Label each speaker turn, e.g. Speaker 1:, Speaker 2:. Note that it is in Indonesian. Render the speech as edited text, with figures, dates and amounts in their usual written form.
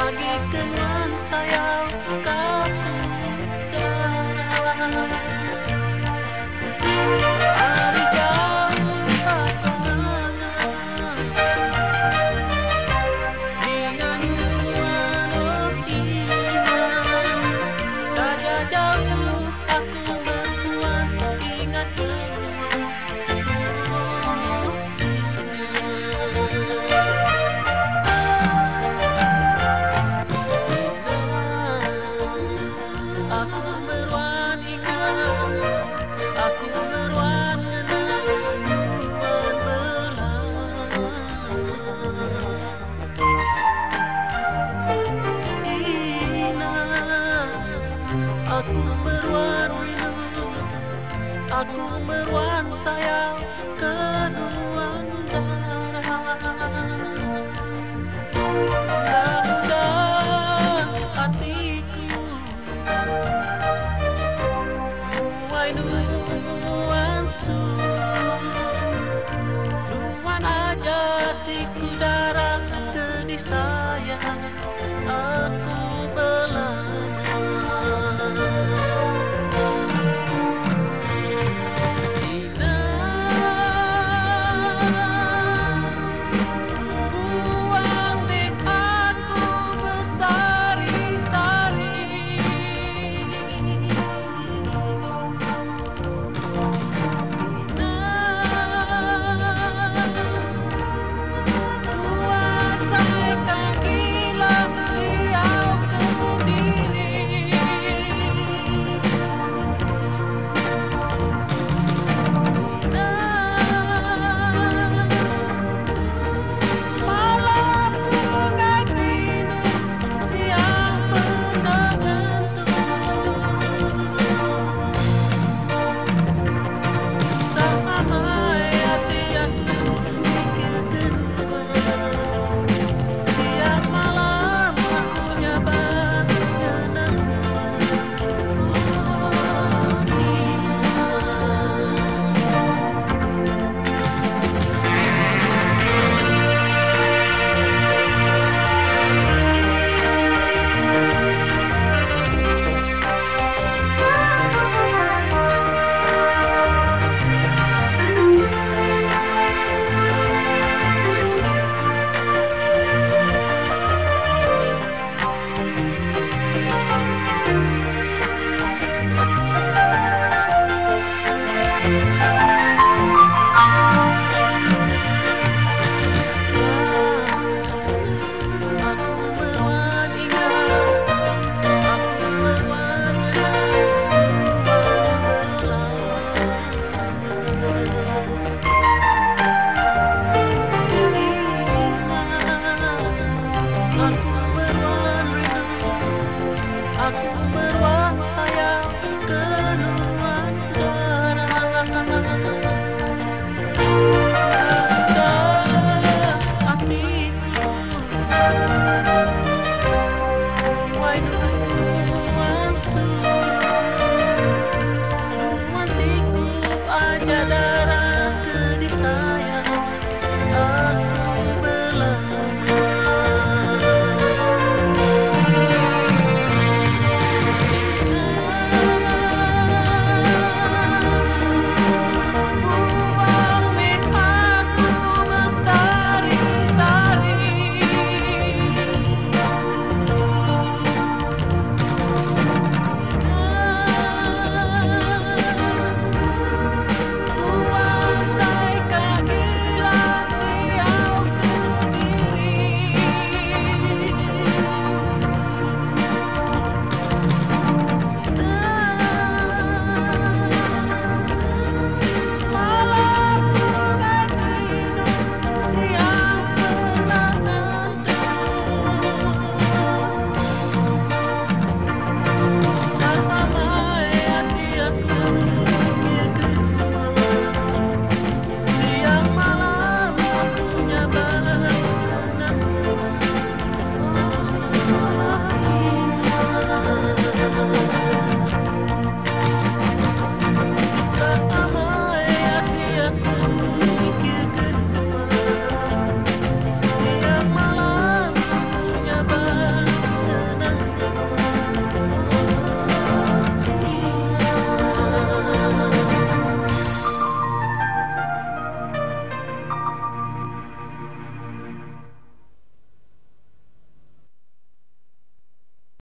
Speaker 1: bagikan sayang kaku darah. Dari jauh aku hangat dengan nuan iman. Raja jauh aku menuan ingat aku meruan ingat, aku meruan ngenang nuan belah. Ina, aku meruan rindu, aku meruan sayang kenuan darah. Mudah-mudahan hatiku nuai nuan nuan aja si kudara kedih sayang aku belama. Ina buang dek aku bersari-sari. Kuasai kakilah riau kediri. Malam pengatinu siang penangantu. Samai hati aku mikir kedua. Siang malam aku nyabar ngenang aku meruan ingat, aku meruan ngenang nuan belah. Ina, aku